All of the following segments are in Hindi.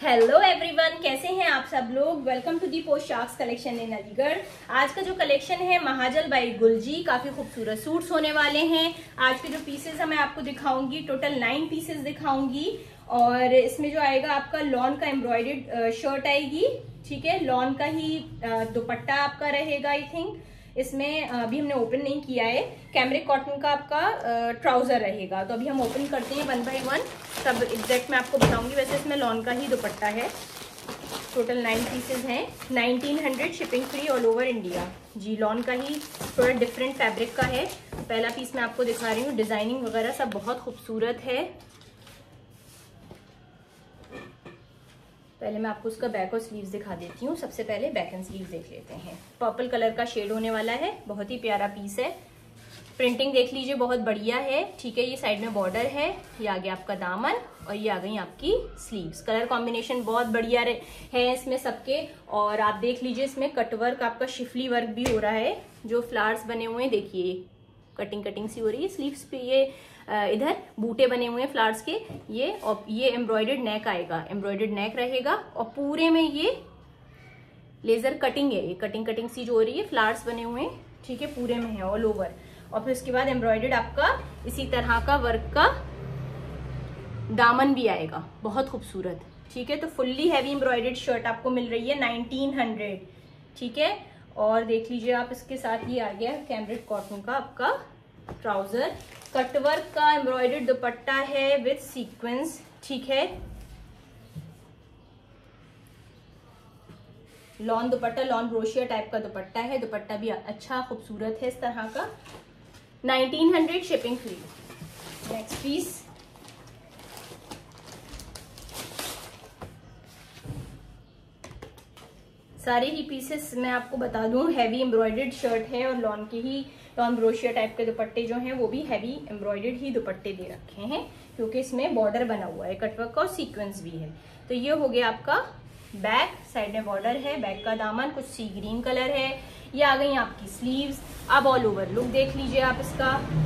हेलो एवरीवन, कैसे हैं आप सब लोग। Welcome to the Poshak's collection in Aligarh. आज का जो कलेक्शन है महाजल बाई गुलजी, काफी खूबसूरत सूट्स होने वाले हैं। आज के जो पीसेस है मैं आपको दिखाऊंगी, टोटल 9 पीसेस दिखाऊंगी। और इसमें जो आएगा आपका लॉन का एम्ब्रॉयडर्ड शर्ट आएगी, ठीक है। लॉन का ही दुपट्टा आपका रहेगा। आई थिंक इसमें अभी हमने ओपन नहीं किया है। कैमरिक कॉटन का आपका ट्राउजर रहेगा। तो अभी हम ओपन करते हैं 1 बाय 1, सब एग्जैक्ट मैं आपको बताऊंगी। वैसे इसमें लॉन का ही दुपट्टा है। टोटल 9 पीसेस हैं। 1900 shipping free all over India. जी, लॉन का ही थोड़ा डिफरेंट फैब्रिक का है। पहला पीस मैं आपको दिखा रही हूँ। डिजाइनिंग वगैरह सब बहुत खूबसूरत है। पहले मैं आपको उसका बैक और स्लीव्स दिखा देती हूँ। सबसे पहले बैक एंड स्लीव्स देख लेते हैं। पर्पल कलर का शेड होने वाला है। बहुत ही प्यारा पीस है। प्रिंटिंग देख लीजिए, बहुत बढ़िया है, ठीक है। ये साइड में बॉर्डर है, ये आ गया आपका दामन और ये आ गई आपकी स्लीव्स। कलर कॉम्बिनेशन बहुत बढ़िया है इसमें सबके। और आप देख लीजिए, इसमें कटवर्क आपका शिफली वर्क भी हो रहा है। जो फ्लावर्स बने हुए हैं, देखिए कटिंग सी हो रही है स्लीव्स पे। ये इधर बूटे बने हुए हैं फ्लावर्स के। ये एम्ब्रॉयडर्ड नेक आएगा, एम्ब्रॉयडर्ड नेक रहेगा। और पूरे में ये लेजर कटिंग है। ये कटिंग सी जो हो रही है, फ्लावर्स बने हुए हैं, ठीक है, पूरे में है ऑल ओवर। और फिर उसके बाद एम्ब्रॉयडर्ड आपका इसी तरह का वर्क का दामन भी आएगा, बहुत खूबसूरत, ठीक है। तो फुल्ली हैवी एम्ब्रॉयडर्ड शर्ट आपको मिल रही है 1900, ठीक है। और देख लीजिए आप, इसके साथ ये आ गया कैमरिक कॉटन का आपका ट्राउजर। कटवर्क का एम्ब्रॉयडर्ड दुपट्टा है विथ सीक्वेंस, ठीक है। लॉन दुपट्टा, लॉन ब्रोशिया टाइप का दुपट्टा है। दुपट्टा भी अच्छा खूबसूरत है इस तरह का। 1900 शिपिंग फ्री। नेक्स्ट पीस, सारे ही पीसेस मैं आपको बता दूं हैवी एम्ब्रॉयडर्ड शर्ट है। और लॉन के ही लॉन ब्रोशिया टाइप के दुपट्टे जो हैं वो भी हैवी एम्ब्रॉयडर्ड ही दुपट्टे दे रखे हैं, क्योंकि इसमें बॉर्डर बना हुआ है, कटवर्क और सीक्वेंस भी है। तो ये हो गया आपका बैक, साइड में बॉर्डर है, बैक का दामन कुछ सी ग्रीन कलर है। ये आ गई आपकी स्लीव्स। अब ऑल ओवर लुक देख लीजिए आप इसका।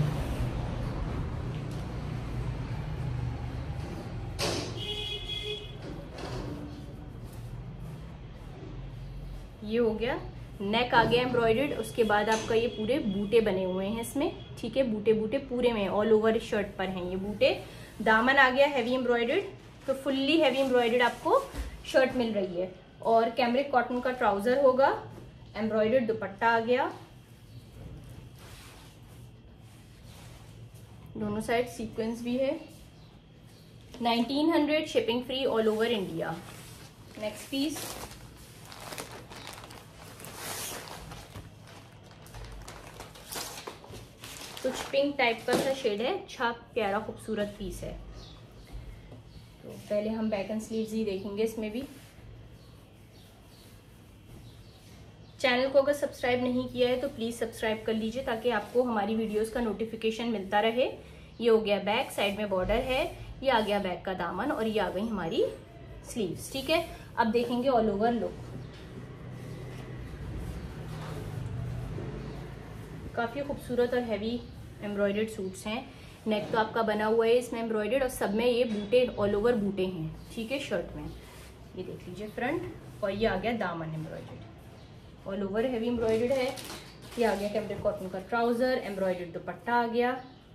ये हो गया नेक, आ गया एम्ब्रॉयडर्ड। उसके बाद आपका ये पूरे बूटे बने हुए हैं इसमें, ठीक है। बूटे पूरे में ऑल ओवर शर्ट पर हैं ये बूटे। दामन आ गया हैवी एम्ब्रॉयडर्ड। तो फुल्ली हैवी एम्ब्रॉयडर्ड आपको शर्ट मिल रही है। और कैमरिक कॉटन का ट्राउजर होगा। एम्ब्रॉयडर्ड दुपट्टा आ गया, दोनों साइड सीक्वेंस भी है। 1900 shipping free all over India. Next piece, कुछ पिंक टाइप का सा शेड है, अच्छा प्यारा खूबसूरत पीस है। तो पहले हम बैक एंड स्लीव्स ही देखेंगे इसमें भी। चैनल को अगर सब्सक्राइब नहीं किया है तो प्लीज सब्सक्राइब कर लीजिए, ताकि आपको हमारी वीडियोस का नोटिफिकेशन मिलता रहे। ये हो गया बैक, साइड में बॉर्डर है। ये आ गया बैक का दामन और ये आ गई हमारी स्लीव्स, ठीक है। अब देखेंगे ऑल ओवर लुक। काफी खूबसूरत और हैवी एम्ब्रॉयडर्ड सूट्स हैं। नेक तो आपका बना हुआ है इसमें एम्ब्रॉयडर्ड, और सब में ये बूटे ऑल ओवर बूटे हैं, ठीक है, शर्ट में। ये देख लीजिए फ्रंट। और ये आ गया दामन embroidered, all over heavy embroidered है। ये आ गया कैमरिक कॉटन का ट्राउजर। एम्ब्रॉयडर्ड दुपट्टा आ गया,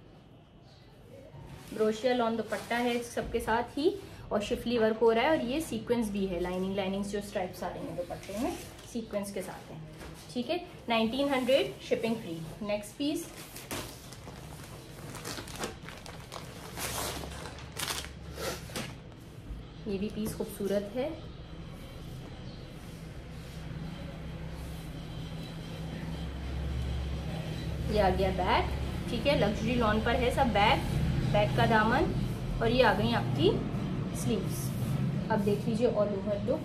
ब्रोशिया लॉन दुपट्टा है सबके साथ ही। और शिफली वर्क हो रहा है। और ये सीक्वेंस भी है, लाइनिंग्स जो स्ट्राइप्स आ रही हैं दुपट्टे में, सीक्वेंस के साथ है, ठीक है। 1900 शिपिंग फ्री। नेक्स्ट पीस, ये भी पीस खूबसूरत है। ये आ गया बैक, ठीक है। लग्जरी लॉन पर है सब। बैक का दामन। और ये आ गई आपकी स्लीव्स। अब देख लीजिए all over look.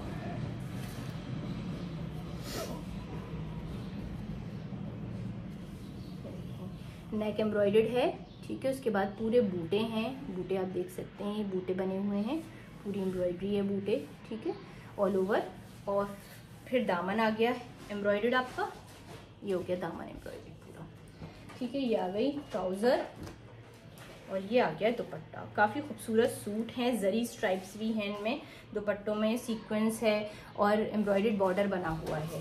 Neck embroidered है, ठीक है। उसके बाद पूरे बूटे हैं, बूटे आप देख सकते हैं, ये बूटे बने हुए हैं, पूरी एम्ब्रॉयडरी है बूटे, ठीक है, ऑल ओवर। और फिर दामन आ गया एम्ब्रॉयडर्ड आपका। ये हो गया दामन एम्ब्रॉयडर्ड पूरा, ठीक है। ये आ गई ट्राउजर। और ये आ गया दुपट्टा। काफ़ी खूबसूरत सूट हैं, जरी स्ट्राइप्स भी हैं इनमें, दुपट्टों में सीक्वेंस है और एम्ब्रॉयडर्ड बॉर्डर बना हुआ है।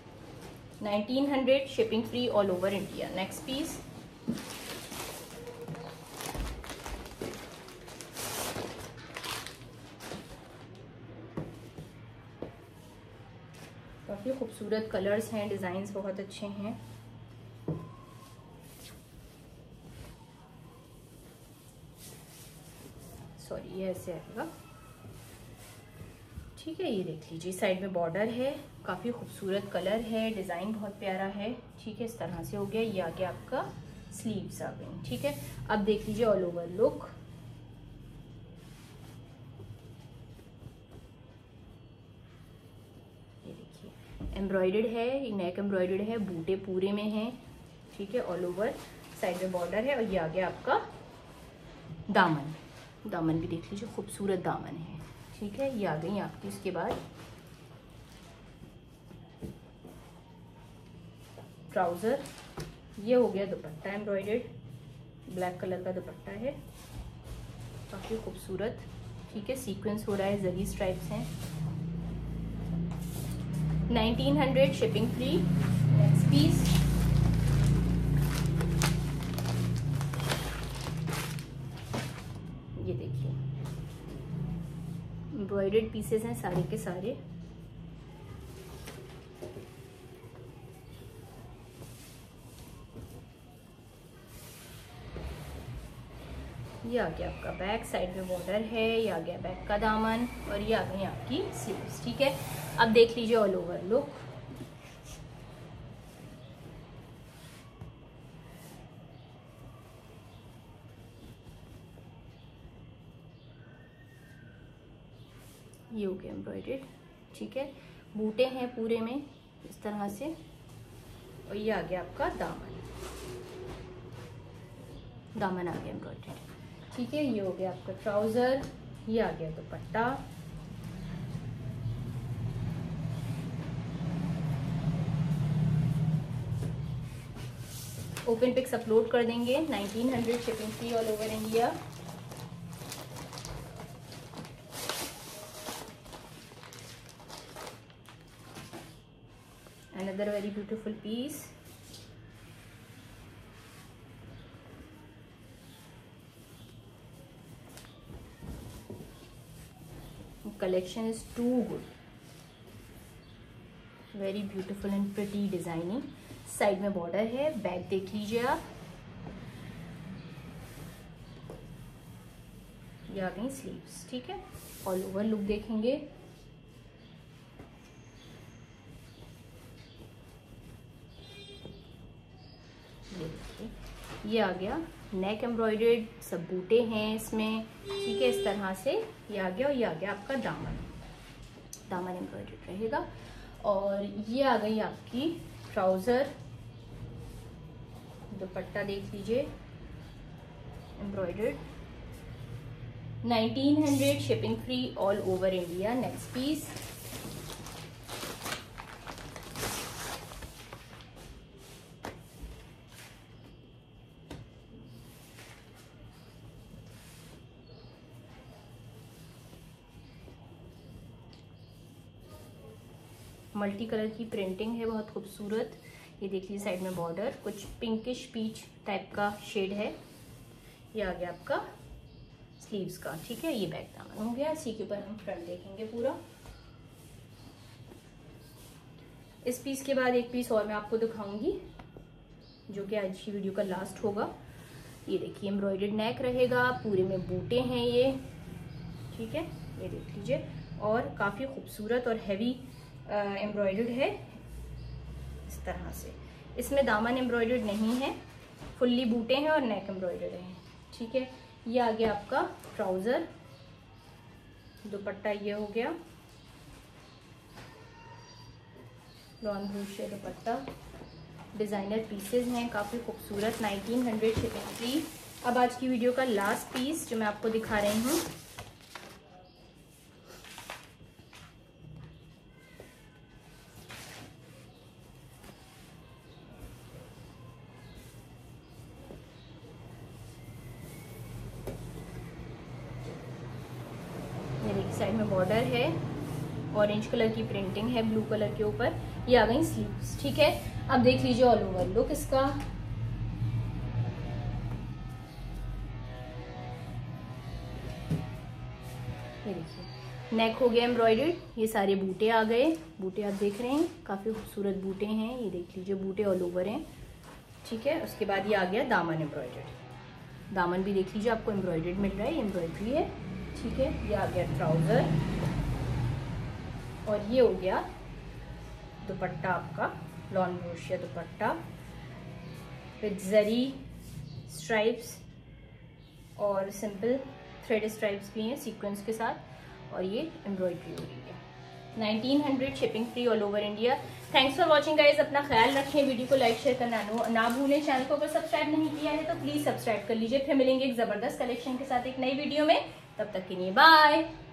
1900, shipping free all over India. Next piece, काफ़ी खूबसूरत कलर्स हैं, डिज़ाइंस बहुत अच्छे हैं। सॉरी, ये ऐसे आएगा, ठीक है। ये देख लीजिए, साइड में बॉर्डर है, काफ़ी खूबसूरत कलर है, डिज़ाइन बहुत प्यारा है, ठीक है। इस तरह से हो गया। ये आगे आपका स्लीव्स आ गई, ठीक है। अब देख लीजिए ऑल ओवर लुक। ये देखिए एम्ब्रॉयडर्ड है, ये नेक एम्ब्रॉयडर्ड है, बूटे पूरे में हैं, ठीक है। ऑल ओवर साइड में बॉर्डर है और ये आ गया आपका दामन। दामन भी देख लीजिए, खूबसूरत दामन है, ठीक है। ये आ गई आपकी। इसके बाद ट्राउज़र, ये हो गया दुपट्टा एम्ब्रॉयडर्ड, ब्लैक कलर का दुपट्टा है, काफ़ी खूबसूरत, ठीक है। सीक्वेंस हो रहा है, जरी स्ट्राइप्स हैं। 1900, शिपिंग फ्री। नेक्स्ट पीस, ये देखिए एम्ब्रॉयडर्ड पीसेस हैं सारे के सारे। ये आ गया आपका बैक, साइड में बॉर्डर है, ये आ गया बैक का दामन और ये आ गई आपकी स्लीव्स, ठीक है। अब देख लीजिए ऑल ओवर लुक। ये हो गया एम्ब्रॉयडर्ड, ठीक है। बूटे हैं पूरे में इस तरह से और ये आ गया आपका दामन। दामन आ गया एम्ब्रॉयडर्ड, ठीक है। ये हो गया आपका ट्राउजर, ये आ गया दुपट्टा। ओपन पिक्स अपलोड कर देंगे। 1900, shipping free all over India. Another very beautiful piece. Collection is too good. Very beautiful and pretty designing. Side में बॉर्डर है, बैक देख लीजिए आप। ये आ गई स्लीव्स, ठीक है। ऑल ओवर लुक देखेंगे। ये देखिए, ये आ गया नेक एम्ब्रॉयडर्ड, सब बूटे हैं इसमें, ठीक है। इस तरह से ये आ गया और ये आ गया आपका दामन। दामन एम्ब्रॉयडर्ड रहेगा और ये आ गई आपकी ट्राउजर। दुपट्टा देख लीजिए embroidered. 1900, shipping free all over India. Next piece, multi colour की प्रिंटिंग है, बहुत खूबसूरत। ये देख लीजिए साइड में बॉर्डर, कुछ पिंकिश पीच टाइप का शेड है। ये आ गया आपका स्लीव्स का, ठीक है। ये बैक दामन हो गया। इसी के ऊपर हम फ्रंट देखेंगे पूरा। इस पीस के बाद एक पीस और मैं आपको दिखाऊंगी जो कि आज की वीडियो का लास्ट होगा। ये देखिए एम्ब्रॉयडर्ड नेक रहेगा, पूरे में बूटे हैं ये, ठीक है। ये देख लीजिए और काफ़ी खूबसूरत और हैवी एम्ब्रॉयडर्ड है इस तरह से। इसमें दामन एम्ब्रॉयडर्ड नहीं है, फुल्ली बूटे हैं और नेक एम्ब्रॉयडर्ड है, ठीक है। ये आ गया आपका ट्राउजर। दुपट्टा ये हो गया, लॉन ब्रूश दुपट्टा। डिज़ाइनर पीसेज हैं, काफ़ी खूबसूरत। 1900, शिपिंग फ्री। अब आज की वीडियो का लास्ट पीस जो मैं आपको दिखा रही हूँ, साइड में बॉर्डर है, ऑरेंज कलर की प्रिंटिंग है ब्लू कलर के ऊपर। ये आ गई स्लीव्स, ठीक है। अब देख लीजिए ऑल ओवर लुक इसका। ये देखिए नेक हो गया एम्ब्रॉयडर्ड, ये सारे बूटे आ गए। बूटे आप देख रहे हैं, काफी खूबसूरत बूटे हैं। ये देख लीजिए बूटे ऑल ओवर हैं, ठीक है। उसके बाद ये आ गया दामन एम्ब्रॉयडर्ड। दामन भी देख लीजिए आपको एम्ब्रॉयडर्ड मिल रहा है, एम्ब्रॉयडरी है, ठीक है। ये आ गया ट्राउजर और ये हो गया दुपट्टा आपका, लॉन क्रोशिया दुपट्टा विद जरी स्ट्राइप्स और सिंपल थ्रेड स्ट्राइप्स भी हैं सीक्वेंस के साथ, और ये एम्ब्रॉयडरी हो रही है। 1900 shipping free all over India. Thanks for watching guys. अपना ख्याल रखें, वीडियो को लाइक शेयर करना ना भूलें। चैनल को अगर सब्सक्राइब नहीं किया है तो प्लीज सब्सक्राइब कर लीजिए। फिर मिलेंगे एक जबरदस्त कलेक्शन के साथ एक नई वीडियो में, तब तक के लिए बाय।